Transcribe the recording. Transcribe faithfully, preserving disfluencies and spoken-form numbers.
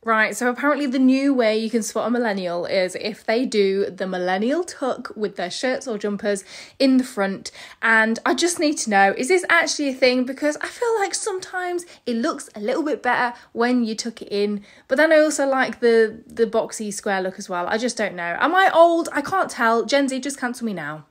Right, so apparently the new way you can spot a millennial is if they do the millennial tuck with their shirts or jumpers in the front. And I just need to know, is this actually a thing? Because I feel like sometimes it looks a little bit better when you tuck it in. But then I also like the, the boxy square look as well. I just don't know. Am I old? I can't tell. Gen Z, just cancel me now.